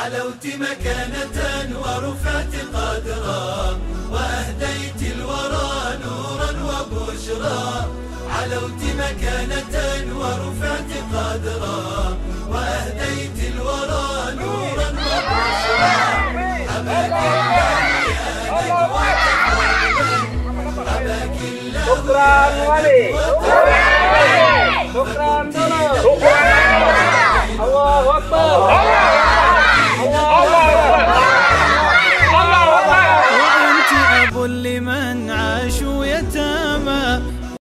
علوت مكانة ورفعت قدرا، وأهديت الورى نورا وبشرى. علوت مكانة ورفعت قدرا، وأهديت الورى نورا وبشرى. حماك الله يا نجوى حماك الله. شكرا ولي، شكرا. الله أكبر.